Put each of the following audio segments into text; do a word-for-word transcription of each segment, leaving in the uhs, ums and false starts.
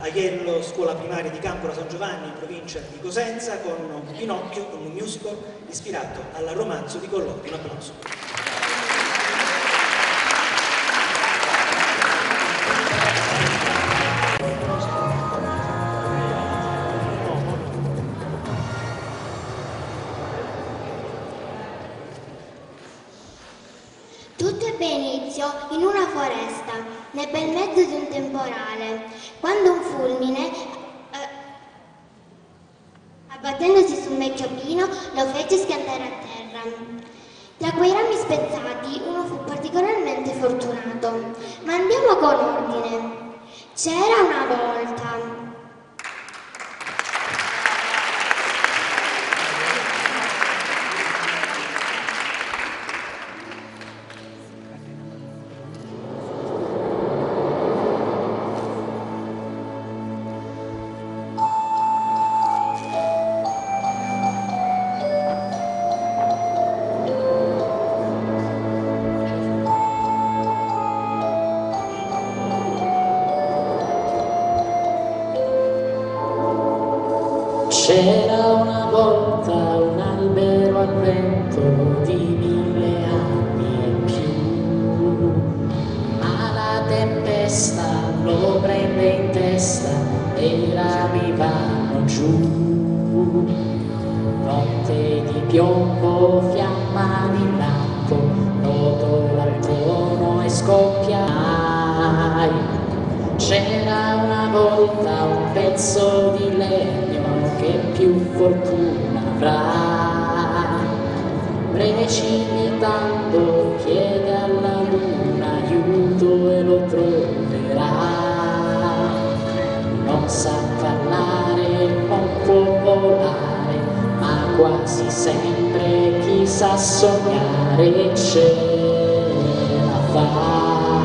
Aiello, scuola primaria di Campola San Giovanni, in provincia di Cosenza, con Pinocchio, con un musical ispirato al romanzo di Collodi. Un applauso. Tutto ebbe inizio in una foresta, nel bel mezzo di un temporale, quando un fulmine, eh, abbattendosi su un vecchio pino, lo fece schiantare a terra. Tra quei rami spezzati uno fu particolarmente fortunato, ma andiamo con ordine. C'era una volta. C'era una volta un albero al vento di mille anni e più, ma la tempesta lo prende in testa e i rami vanno giù. Notte di piombo, fiamma di lampo, rotola il trono e scoppia. C'era una volta un pezzo di legno che più fortuna avrà, precipitando chiede alla luna aiuto e lo troverà. Non sa parlare, non può volare, ma quasi sempre chi sa sognare ce la fa.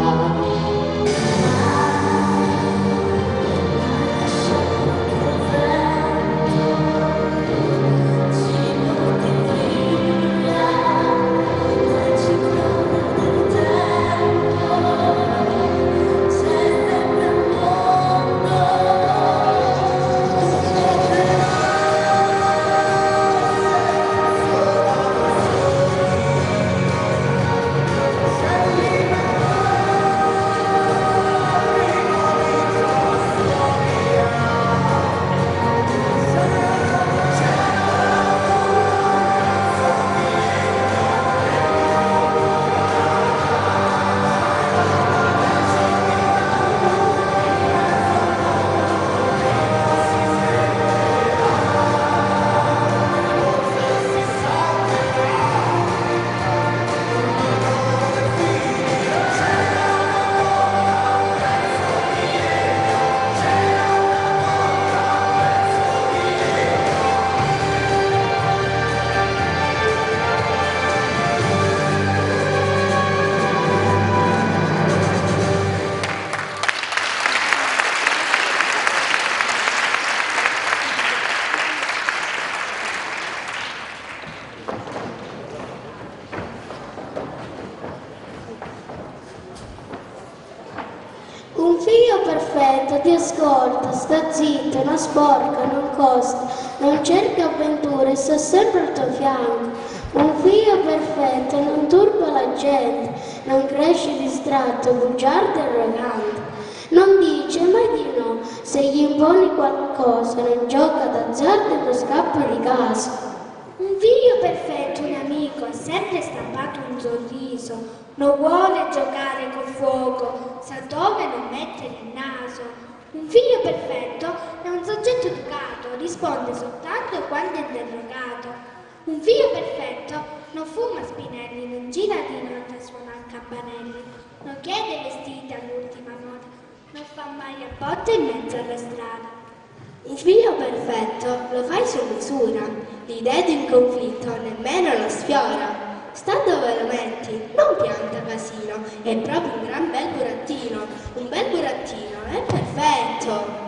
Un figlio perfetto ti ascolta, sta zitto, non sporca, non costa, non cerca avventure, sta sempre al tuo fianco. Un figlio perfetto non turba la gente, non cresce distratto, bugiardo e arrogante. Non dice mai di no, se gli imponi qualcosa, non gioca d'azzardo e non scappa di casa. Un figlio perfetto, un amico, ha sempre stampato un sorriso, non vuole giocare col fuoco, sa dove non mettere il naso. Un figlio perfetto è un soggetto educato, risponde soltanto quando è interrogato. Un figlio perfetto non fuma spinelli, non gira di notte a suonare campanelli, non chiede vestiti all'ultima moda, non fa mai a botte in mezzo alla strada. Un figlio perfetto lo fai su misura, l'idea di un conflitto nemmeno lo sfiora. Sta dove lo metti, non pianta casino, è proprio un gran bel burattino, un bel burattino, è perfetto.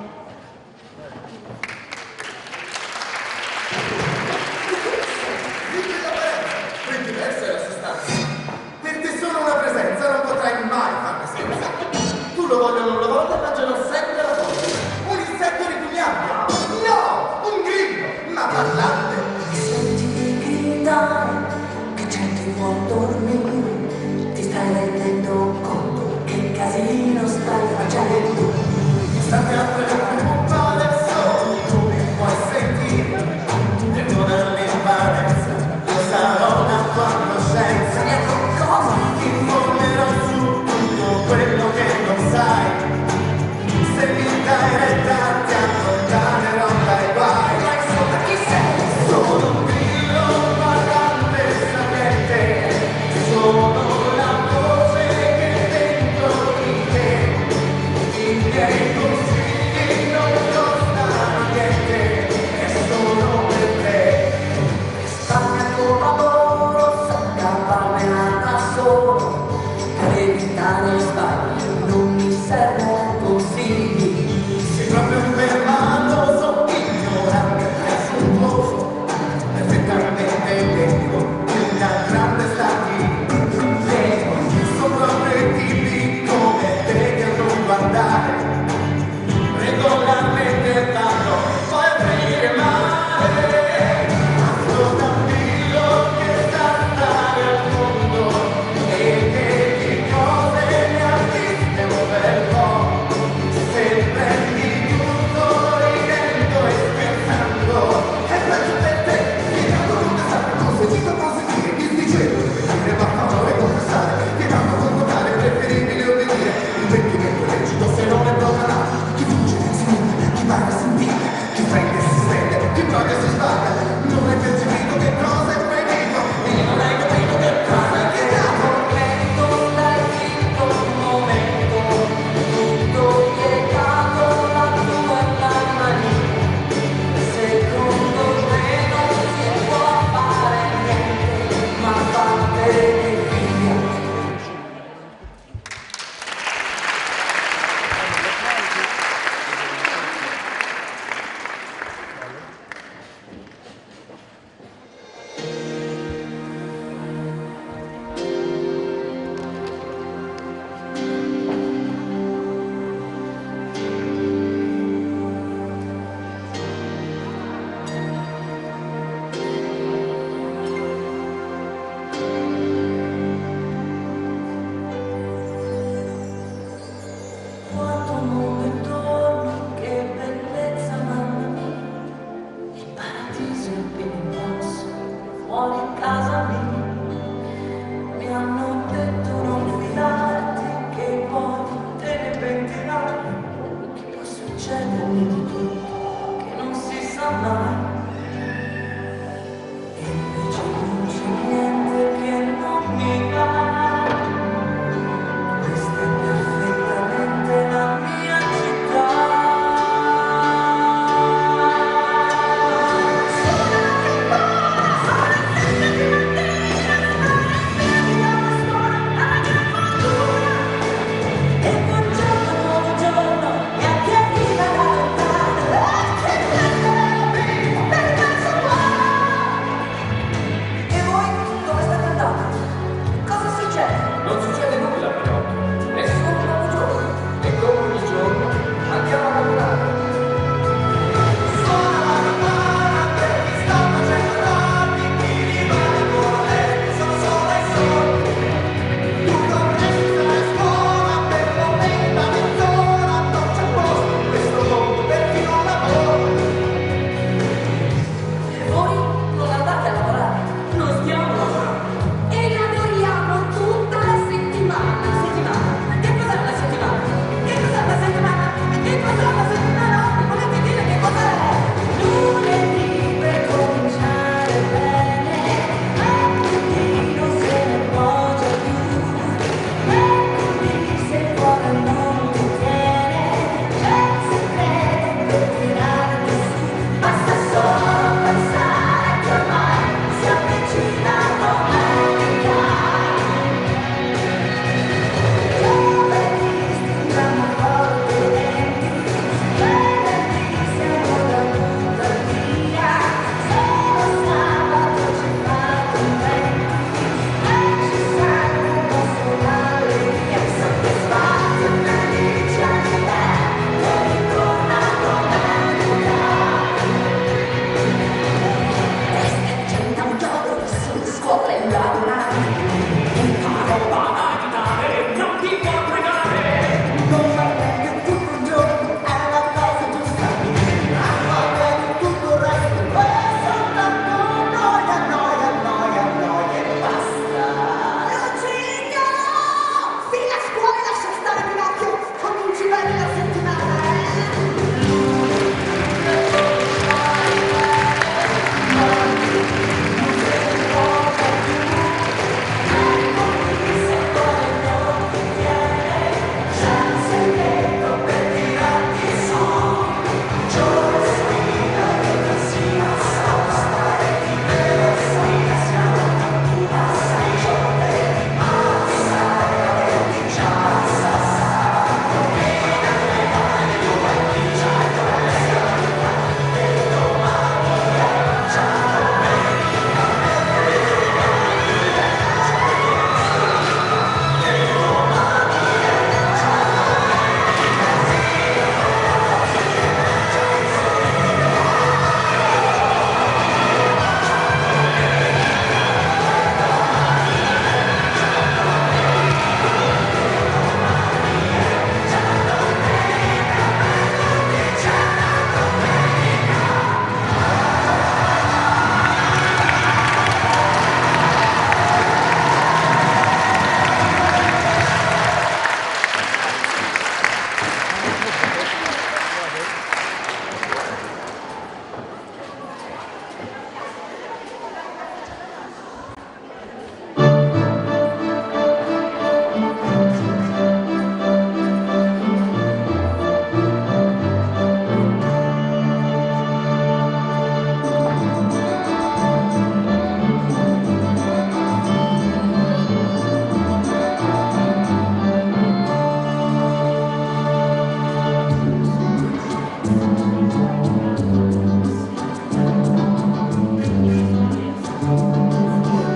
Ben diversa è la sostanza. Perché solo una presenza non potrai mai farne senza. Tu lo voglio o non lo voglio, mangiano sempre la voglia.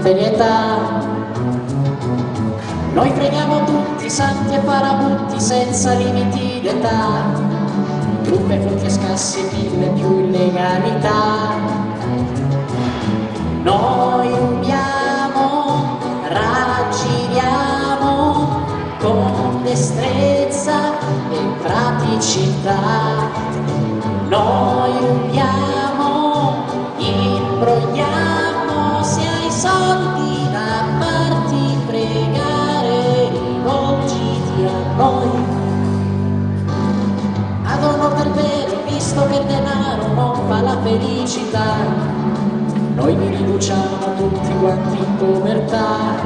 fedelietà. Noi freghiamo tutti, santi e parabutti, senza limiti d'età, truffe, furti e scassi, mille più illegalità. Noi rubiamo, raggiriamo con destrezza e praticità. Noi rubiamo, imbrogliamo, se hai soldi da farti pregare, rivolgiti a noi. Ad onor del vero, visto che il denaro non fa la felicità, noi vi riduciamo tutti quanti in povertà.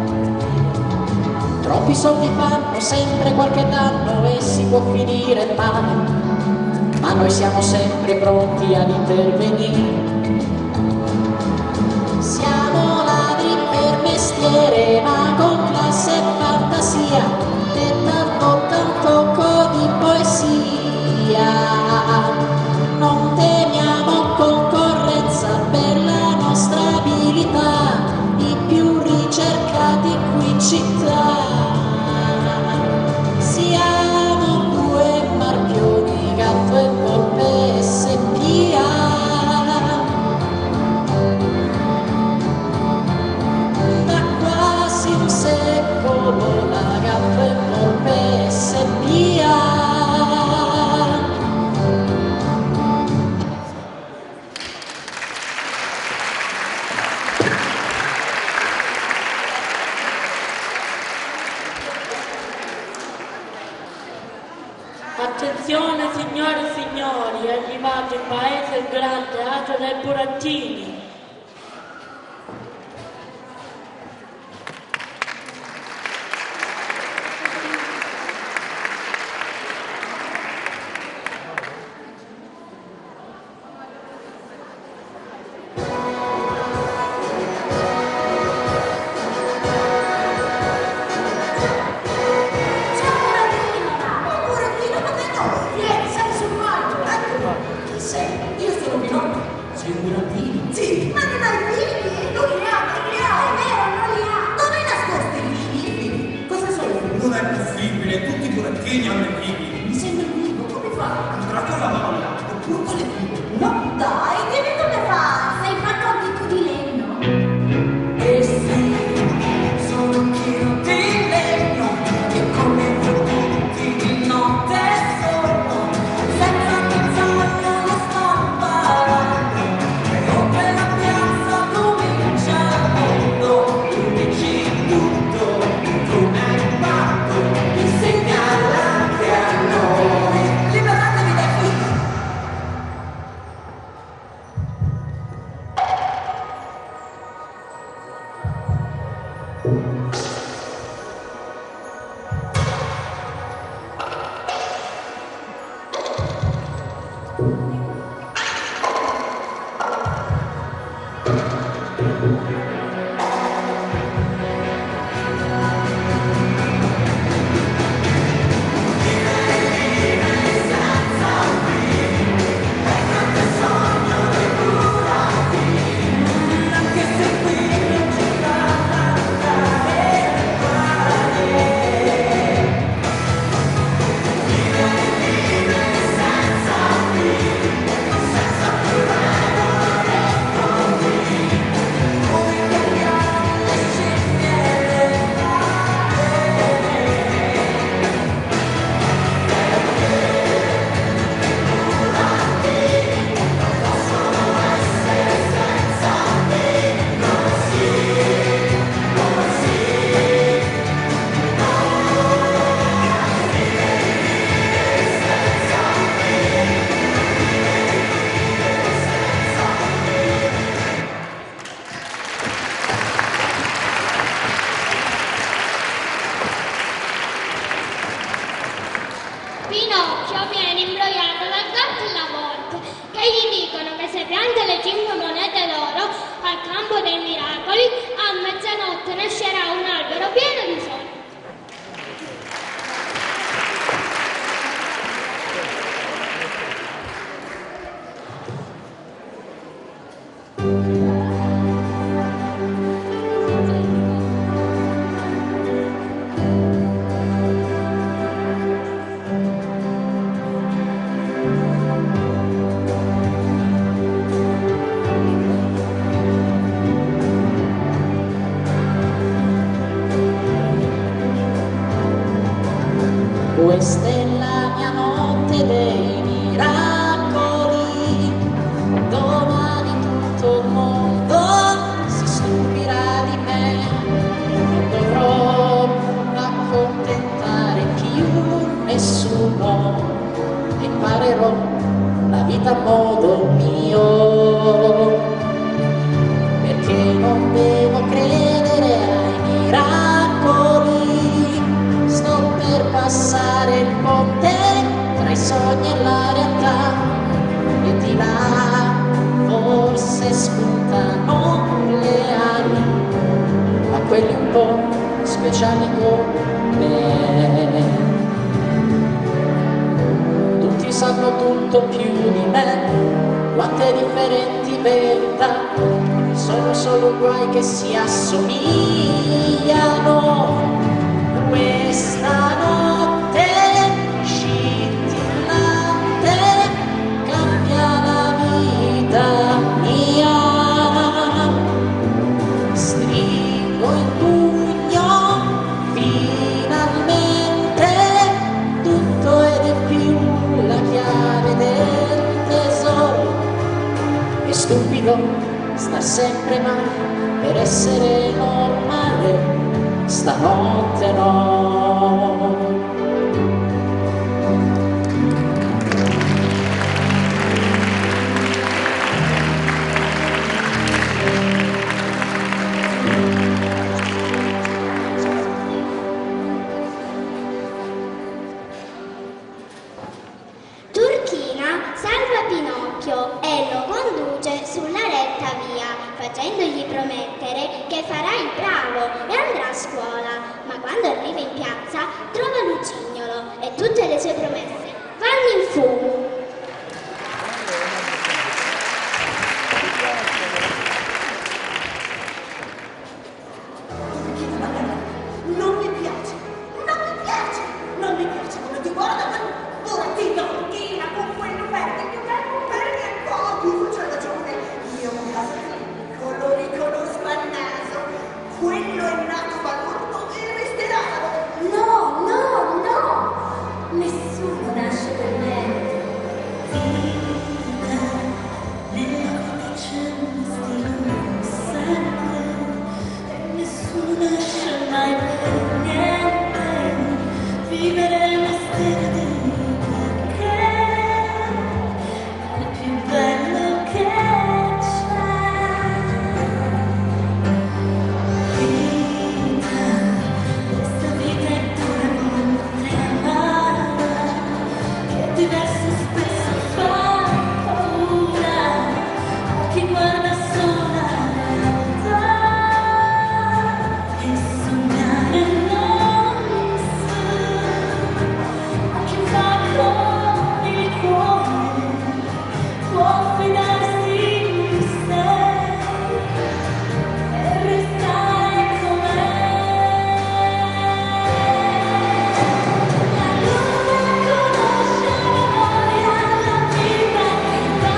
Troppi soldi fanno sempre qualche danno e si può finire male, ma noi siamo sempre pronti ad intervenire. Siamo ladri per mestiere, ma con classe e fantasia, e tanto tanto po' di poesia. Non temiamo concorrenza per la nostra abilità, i più ricercati qui in città. Siamo due marchioni, Gatto e Volpe S P A. Da quasi un secolo la Gatto e Volpe S P A. Attenzione signore e signori, è arrivato in paese il grande Teatro dei Burattini. Sì, ma non hai figli? Non li ha, non li ha, è vero, non li ha. Dove hai nascosto i figli? Cosa sono? Non è possibile, tutti i burattini hanno i figli. Mi sembra un figo, come fa? Andrà con la donna, oppure con le figlie. No, dai, dimmi come fa. Sei fatto a picco di legno. E sì, sono un chilo di legno che come tutti di notte sono, senza pensare lo sto imparando, e oltre la piazza comincia il mondo, tu dici tutto, tu hai fatto, insegnala anche a noi. Liberatevi dai figli! Senza vita a modo mio, perché non devo credere ai miracoli. Sto per passare il ponte tra i sogni e la realtà, e di là forse spuntano le ali a quelli un po' speciali come tutti sanno tutto più di me, quante differenti verità, sono solo guai che si assomigliano. Questa notte scintillante cambia la vita mia, stringo il pugno finalmente, tutto ed è più la chiave del tesoro. È stupido star sempre male per essere normale, stanotte no. Turchina salva Pinocchio e lo conduce sulla retta via, facendogli promettere che farà il bravo e andrà a scuola, ma quando arriva in piazza trova Lucignolo e tutte le sue promesse vanno in fumo. Non mi piace, non mi piace, non mi piace come ti guarda, ora ti Turchina con quello verde, più bello verde e poi c'è ragione, io un caso piccolo riconosco al naso, quello è nato balordo e resterà. No, no, no, nessuno nasce per niente. Nella vita c'è un stile sempre e nessuno nasce mai per niente. Vivere il mestiere del perché è il più bello che c'è. Vita, questa vita è pure molto amara, che diverso spesso fa paura a chi guarda solo la realtà e sognare non sa, a chi fa con il cuore può fidarsi di sé e restare com'è. La luna conosce a memoria la vita che va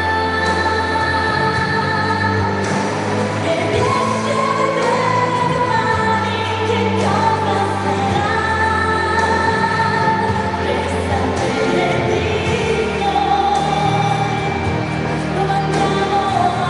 e riesce a vedere domani che cosa sarà, per sapere di noi dove andiamo a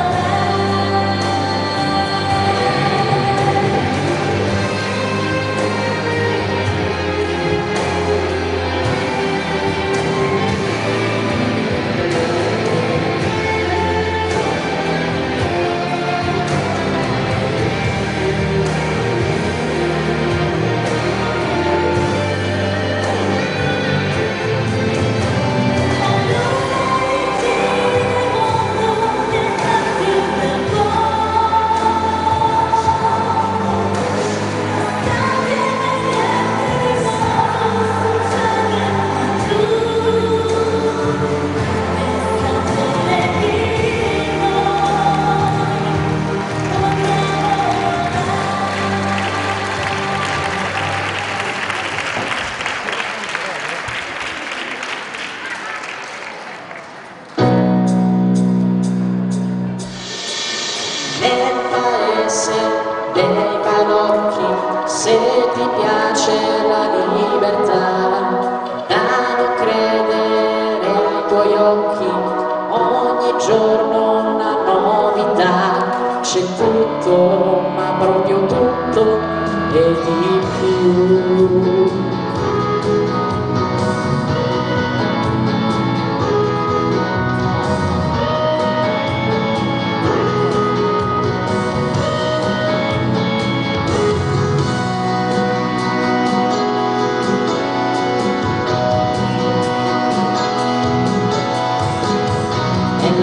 nel paese dei balocchi, se ti piace la libertà, da non credere ai tuoi occhi, ogni giorno una novità, c'è tutto, ma proprio tutto e di più.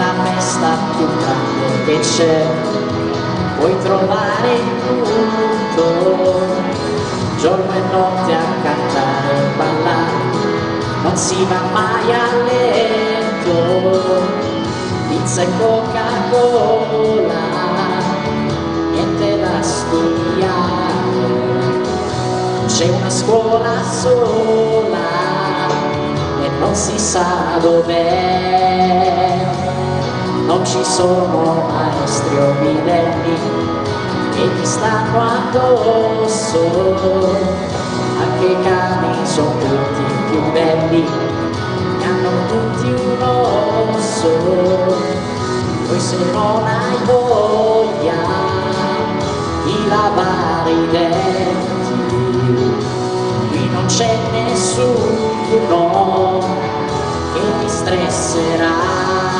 la festa più grande che c'è, puoi trovare tutto, giorno e notte a cantare e ballare, non si va mai a letto, pizza e Coca-Cola, niente da studiare, c'è una scuola sola e non si sa dov'è, non ci sono maestri o bidelli che ti stanno addosso, anche i cani sono tutti più belli, ne hanno tutti un osso, poi se non hai voglia di lavare i denti, qui non c'è nessuno che ti stresserà.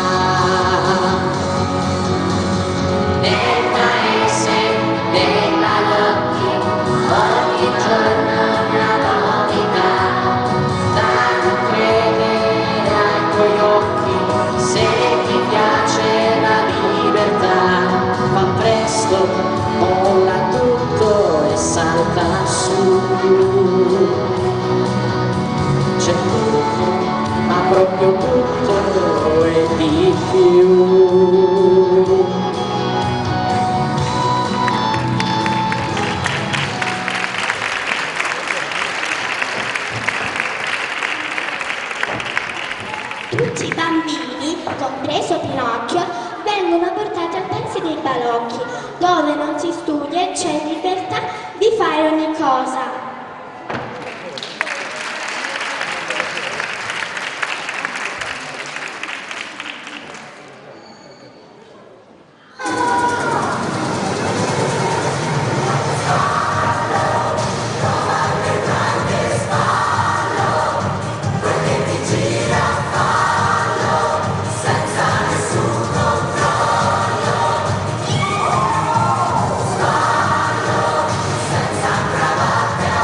Nel paese dei balocchi ogni giorno una novità, da non credere ai tuoi occhi, se ti piace la libertà, fa presto, molla tutto e salta su, c'è tutto, ma proprio tutto e di più. Tutti i bambini, compreso Pinocchio, vengono portati al paese dei balocchi, dove non si studia e c'è libertà di fare ogni cosa. Senza cravatte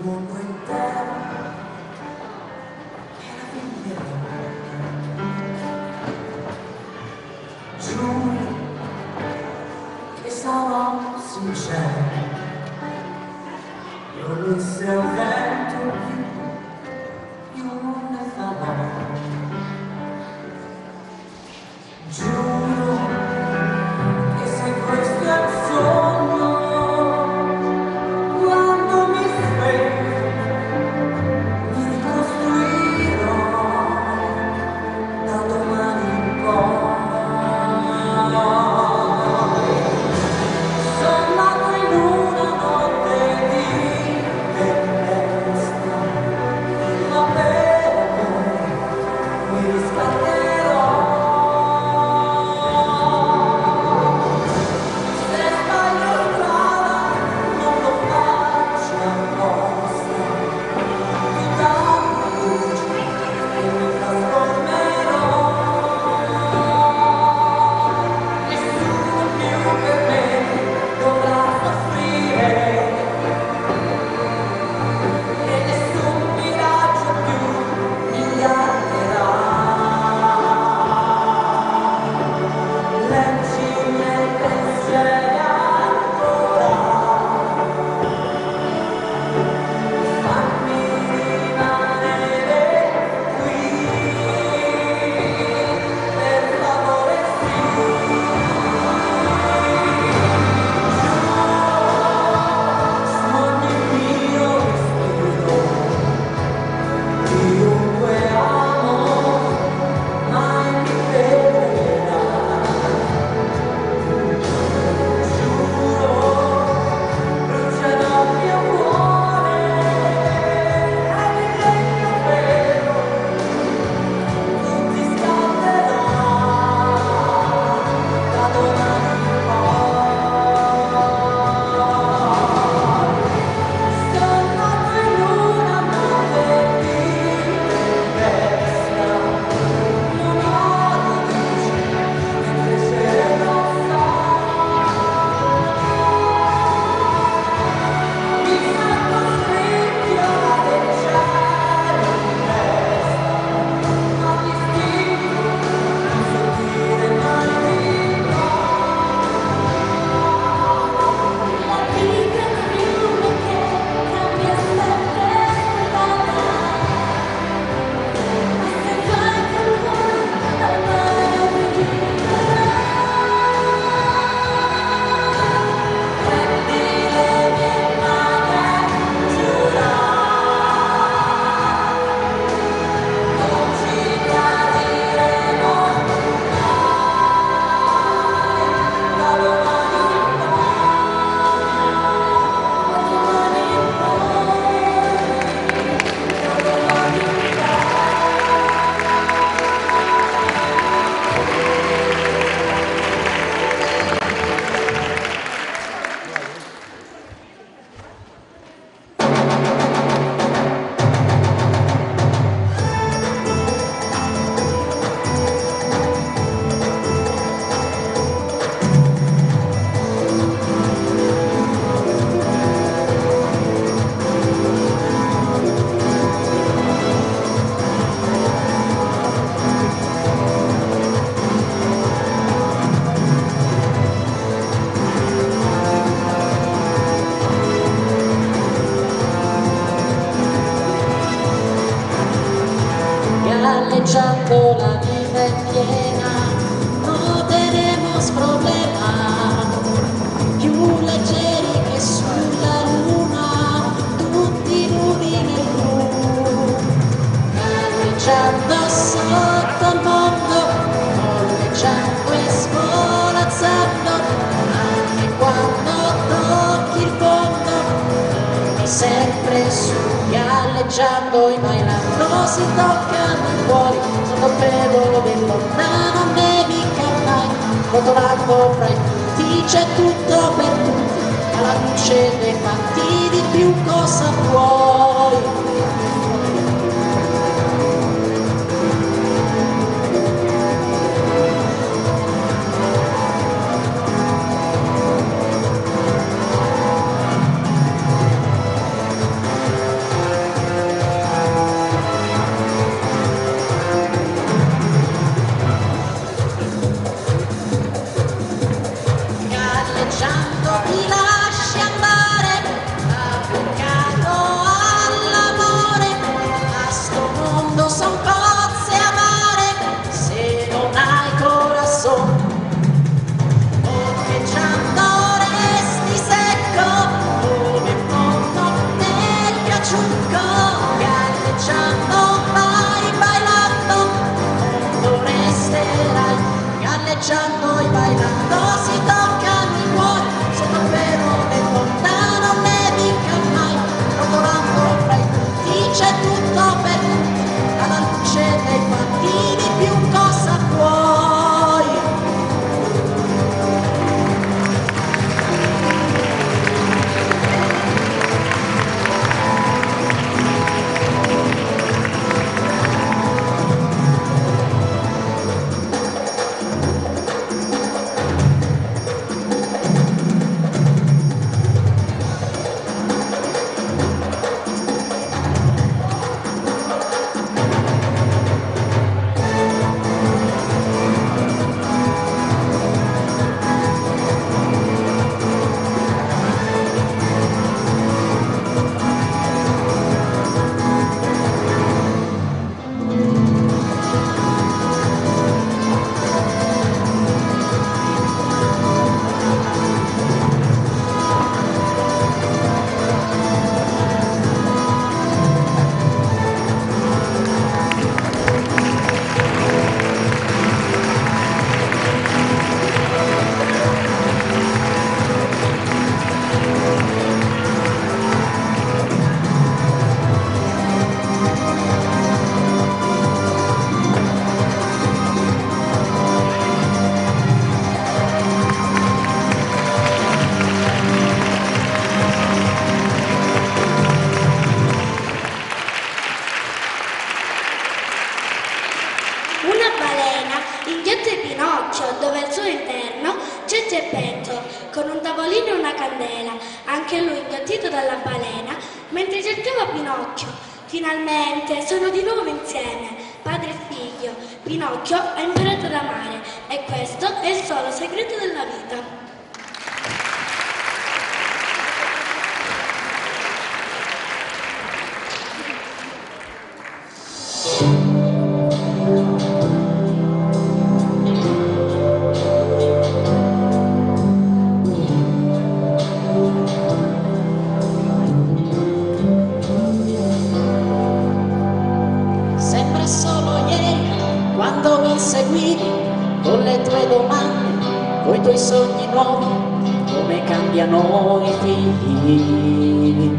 mondo intero era venire. Giuro che sarò sincero, io ne se ho vento più, io non ne farò. Giuro che se questo è un sogno, quando mi sveglio mi ricostruirò da domani in poi. Sono nato in una notte di tempesta, ma per voi mi riscatterò. Se sbaglio strada non lo faccio apposta, ti darò luce e mi trasformerò. Nessuno più per me dovrà soffrire e nessun miraggio più mi guarderà. Leggi i miei pensieri ancora, fammi rimanere qui, per favore sì. Su ogni mio respiro, chiunque amo mai mi perderà. Giuro, brucerò il mio cuore ed il legno vero non ti scalderà da domani in poi. Sono nato in una notte di tempesta, non ho luce e crescere non so. Mi sono costretto a leggiare in testa, ma l'istinto non sentire mai di no. La vita è un fiume che cambia sempre strada, e se vai con noi al mare ritornerà. Prendi le mie mani e giura, non ci tradiremo mai, da domani in galleggiando la vita è piena, nuoteremo sproblema, più leggeri che sulla luna, tutti nudi nel blu. Galleggiando sotto il mondo, colleggiando e svolazzando, anche quando tocchi il fondo, sempre su, galleggiando i bailando si toccano i cuori, sotto pedo del lontano nevica mai, rotolando fra i tutti c'è tutto per tutti, alla luce dei fatti di più cosa vuoi. abbracciando e bailando si toccano i cuori, sotto il velo del lontano nevica mai, rotolando fra i punti c'è tutto per tutti, alla luce dei fantini più cosa vuoi? dove al suo interno c'è Geppetto, con un tavolino e una candela, anche lui inghiottito dalla balena, mentre cercava Pinocchio. Finalmente sono di nuovo insieme, padre e figlio. Pinocchio ha imparato ad amare e questo è il solo segreto della vita. Con le tue domande, coi tuoi sogni nuovi, come cambiano i figli.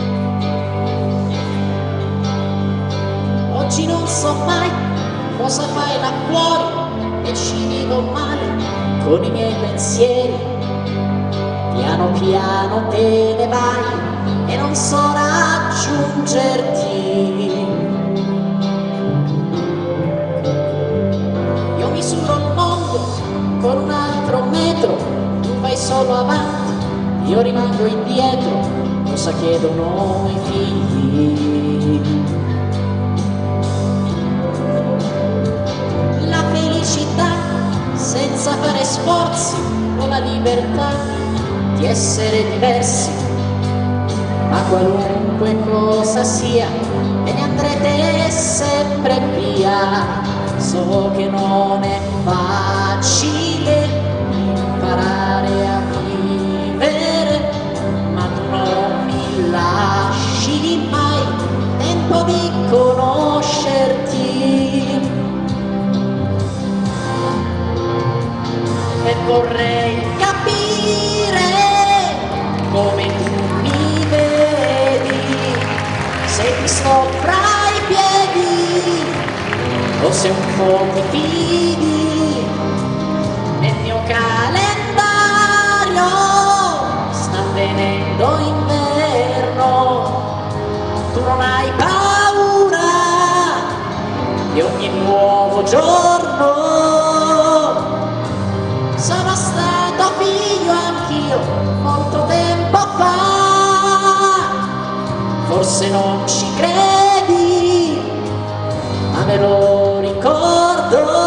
Oggi non so mai cosa fai là fuori e ci vivo male con i miei pensieri. Piano piano te ne vai e non so raggiungerti. Misuro il mondo con un altro metro, tu vai solo avanti, io rimango indietro, cosa chiedono i figli? La felicità senza fare sforzi o la libertà di essere diversi, ma qualunque cosa sia e ne andrete sempre via. So che non è facile imparare a vivere, ma tu non mi lasci mai tempo di conoscerti. E vorrei capire come tu mi vedi, se ti sto fra i piedi o se un po' ti fidi. Nel mio calendario sta venendo inverno, tu non hai paura di ogni nuovo giorno. Sono stato figlio anch'io molto tempo fa, forse non ci credi, ma me lo ricordo.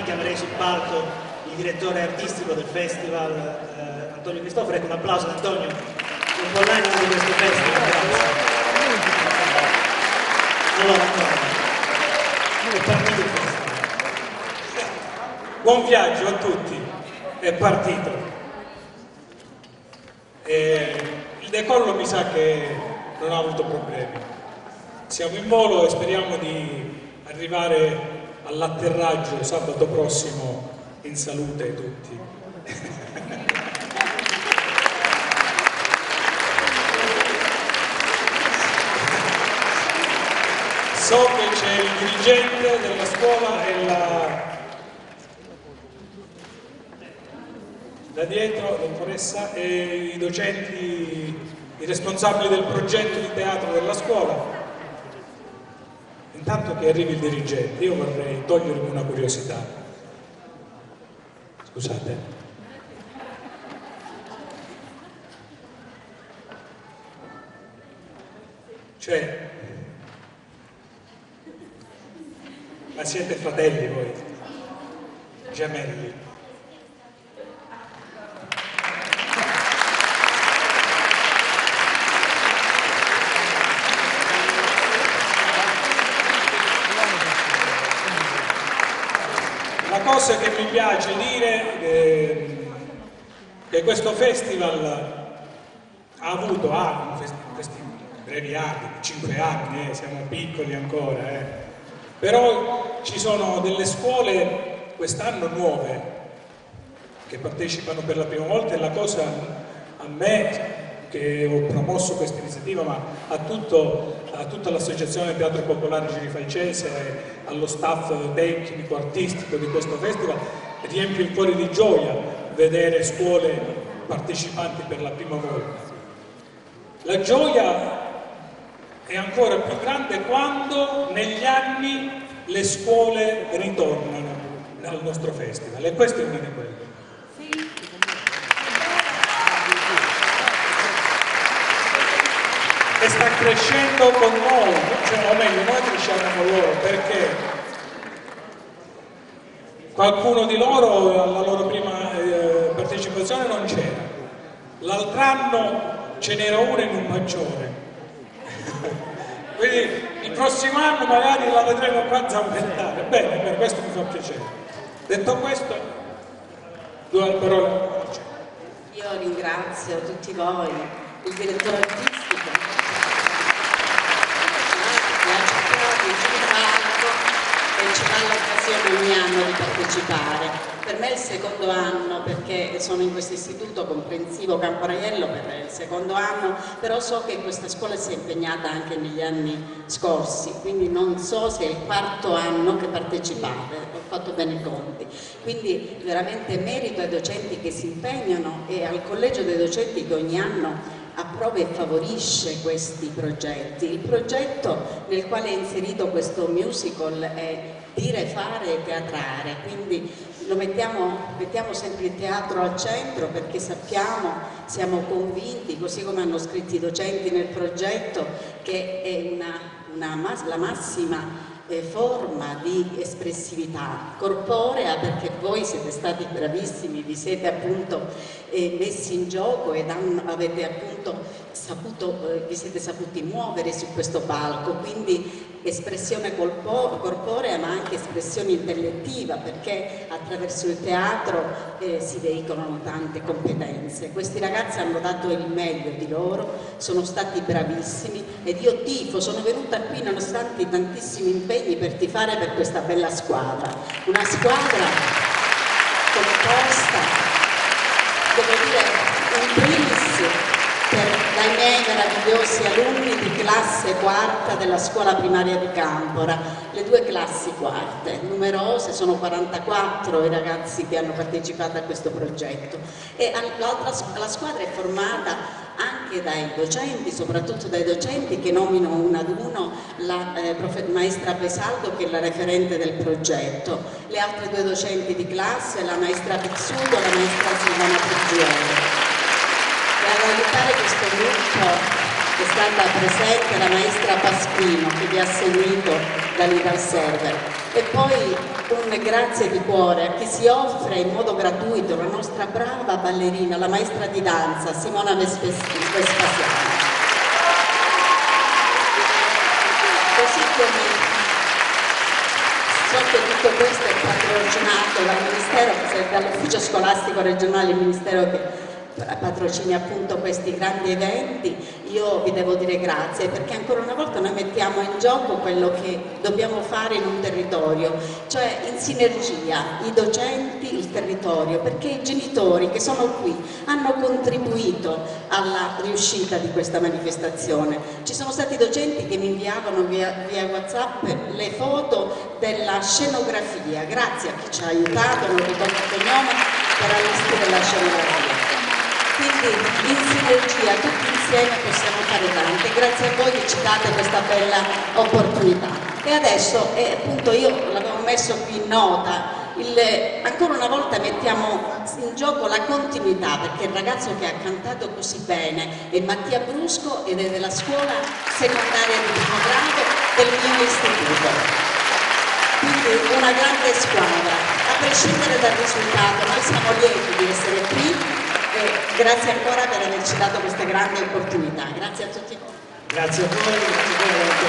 chiamerei sul palco il direttore artistico del festival, eh, Antonio Cristoforo. Ecco, un applauso ad Antonio, un po' l'anima di questo festival. Grazie. Allora, Antonio, è partito il festival. Buon viaggio a tutti, è partito. E il decollo mi sa che non ha avuto problemi. Siamo in volo e speriamo di arrivare all'atterraggio sabato prossimo in salute tutti. So che c'è il dirigente della scuola e la... da dietro, dottoressa, e i docenti, i responsabili del progetto di teatro della scuola. Intanto che arrivi il dirigente, io vorrei togliermi una curiosità. Scusate. Cioè, ma siete fratelli voi, gemelli. La cosa che mi piace dire è che questo festival ha avuto, ha, in questi brevi anni, cinque anni, eh, siamo piccoli ancora, eh. Però ci sono delle scuole quest'anno nuove che partecipano per la prima volta, e la cosa a me, che ho promosso questa iniziativa, ma a, tutto, a tutta l'associazione Teatro Popolare Girifalcese, allo staff tecnico, artistico di questo festival, riempie il cuore di gioia vedere scuole partecipanti per la prima volta. La gioia è ancora più grande quando negli anni le scuole ritornano al nostro festival, e questo è uno di quelli. E sta crescendo con noi, cioè, o meglio, noi cresciamo con loro, perché qualcuno di loro alla loro prima eh, partecipazione non c'era, l'altro anno ce n'era uno in un maggiore. Quindi il prossimo anno magari la vedremo qua zampettare. Bene, per questo mi fa piacere. Detto questo, due parole. Io ringrazio tutti voi, il direttore artistico, che ha accettato il palco e ci dà l'occasione ogni anno di partecipare. Per me è il secondo anno, perché sono in questo istituto comprensivo Camporaiello per il secondo anno, però so che questa scuola si è impegnata anche negli anni scorsi, quindi non so se è il quarto anno che partecipate, ho fatto bene i conti. Quindi veramente merito ai docenti che si impegnano e al collegio dei docenti che ogni anno approva e favorisce questi progetti. Il progetto nel quale è inserito questo musical è dire, fare e teatrare, quindi lo mettiamo, mettiamo sempre il teatro al centro, perché sappiamo, siamo convinti, così come hanno scritto i docenti nel progetto, che è una, una, la massima eh, forma di espressività corporea, perché voi siete stati bravissimi, vi siete appunto eh, messi in gioco ed hanno, avete appunto saputo, eh, vi siete saputi muovere su questo palco, quindi espressione corporea ma anche espressione intellettiva, perché attraverso il teatro eh, si veicolano tante competenze. Questi ragazzi hanno dato il meglio di loro, sono stati bravissimi ed io tifo, sono venuta qui nonostante i tantissimi impegni per tifare per questa bella squadra, una squadra composta, devo dire, in primis per, dai miei meravigliosi alunni di classe quarta della scuola primaria di Campora, le due classi quarte, numerose, sono quarantaquattro i ragazzi che hanno partecipato a questo progetto, e la squadra è formata anche dai docenti, soprattutto dai docenti che nomino uno ad uno la eh, maestra Pesaldo, che è la referente del progetto, le altre due docenti di classe, la maestra Pizzuto e la maestra Silvana Prigione. E ad aiutare questo gruppo è stata presente la maestra Pasquino, che vi ha seguito da lì dal server. E poi un grazie di cuore a chi si offre in modo gratuito, la nostra brava ballerina, la maestra di danza Simona Vespasiano. Così come so che tutto questo è patrocinato dal Ministero, dall'Ufficio Scolastico Regionale, il Ministero che patrocini appunto questi grandi eventi, io vi devo dire grazie, perché ancora una volta noi mettiamo in gioco quello che dobbiamo fare in un territorio, cioè in sinergia i docenti, il territorio, perché i genitori che sono qui hanno contribuito alla riuscita di questa manifestazione. Ci sono stati docenti che mi inviavano via, via WhatsApp le foto della scenografia, grazie a chi ci ha aiutato, non ricordo il cognome, per allestire la scenografia. Quindi in sinergia, tutti insieme possiamo fare tanto, grazie a voi che ci date questa bella opportunità. E adesso, eh, appunto io l'avevo messo qui in nota, il, ancora una volta mettiamo in gioco la continuità, perché il ragazzo che ha cantato così bene è Mattia Brusco ed è della scuola secondaria di primo grado del mio istituto. Quindi una grande squadra, a prescindere dal risultato, noi siamo lieti di essere qui. E grazie ancora per averci dato questa grande opportunità. Grazie a tutti voi. Grazie a voi, grazie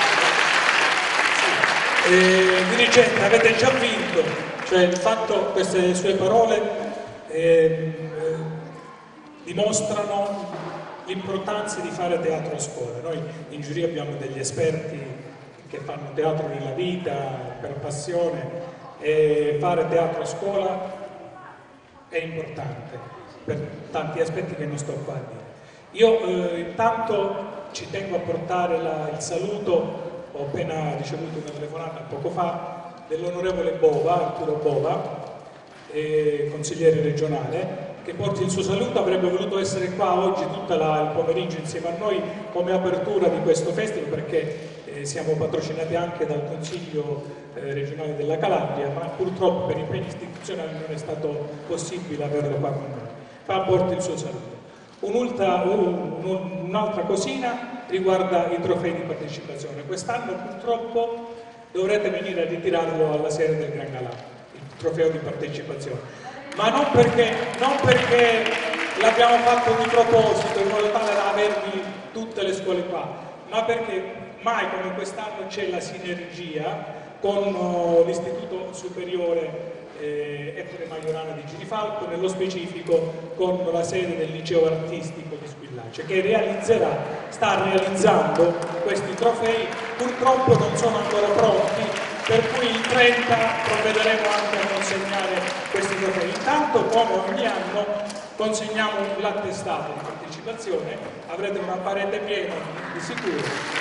a voi. Eh, dirigente, avete già vinto, cioè il fatto, queste sue parole eh, eh, dimostrano l'importanza di fare teatro a scuola. Noi in giuria abbiamo degli esperti che fanno teatro nella vita, per passione, e fare teatro a scuola è importante per tanti aspetti che non sto qua a dire. Io eh, intanto ci tengo a portare la, il saluto, ho appena ricevuto una telefonata poco fa dell'onorevole Bova, Arturo Bova, eh, consigliere regionale, che porti il suo saluto. Avrebbe voluto essere qua oggi tutto il pomeriggio insieme a noi come apertura di questo festival, perché eh, siamo patrocinati anche dal Consiglio eh, regionale della Calabria, ma purtroppo per impegni istituzionali non è stato possibile averlo qua con noi. Fa porti il suo saluto. Un'altra, un, un'altra cosina riguarda i trofei di partecipazione. Quest'anno purtroppo dovrete venire a ritirarlo alla sera del Gran Galà, il trofeo di partecipazione. Ma non perché, non perché l'abbiamo fatto di proposito in modo tale da avervi tutte le scuole qua, ma perché mai come quest'anno c'è la sinergia con uh, l'Istituto Superiore eh, Ettore Majorana di Girifalco, nello specifico con la sede del Liceo Artistico di Squillace, che realizzerà, sta realizzando questi trofei. Purtroppo non sono ancora pronti, per cui il trenta provvederemo anche a consegnare questi trofei. Intanto, come ogni anno, consegniamo l'attestato di partecipazione, avrete una parete piena di sicuro.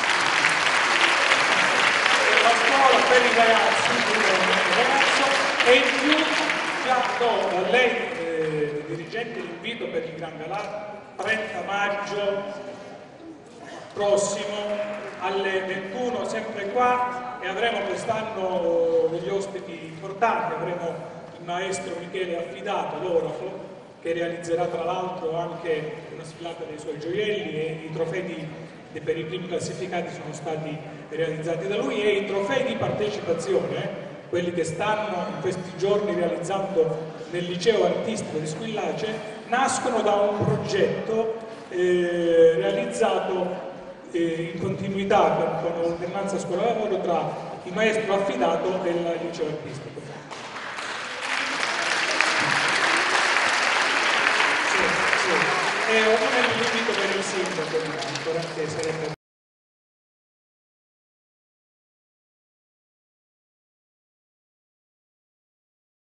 La scuola per i ragazzi, il ragazzo, e in più già do a lei, eh, dirigente, l'invito per il Gran Galà, trenta maggio prossimo alle ventuno, sempre qua, e avremo quest'anno degli ospiti importanti. Avremo il maestro Michele Affidato, l'orafo, che realizzerà tra l'altro anche una sfilata dei suoi gioielli, e i trofei di, di, per i primi classificati sono stati realizzati da lui, e i trofei di partecipazione, quelli che stanno in questi giorni realizzando nel Liceo Artistico di Squillace, nascono da un progetto eh, realizzato eh, in continuità con, con l'ordinanza scuola-lavoro tra il maestro Affidato e il Liceo Artistico. Sì, sì. E un invito per il sindaco, che sarebbe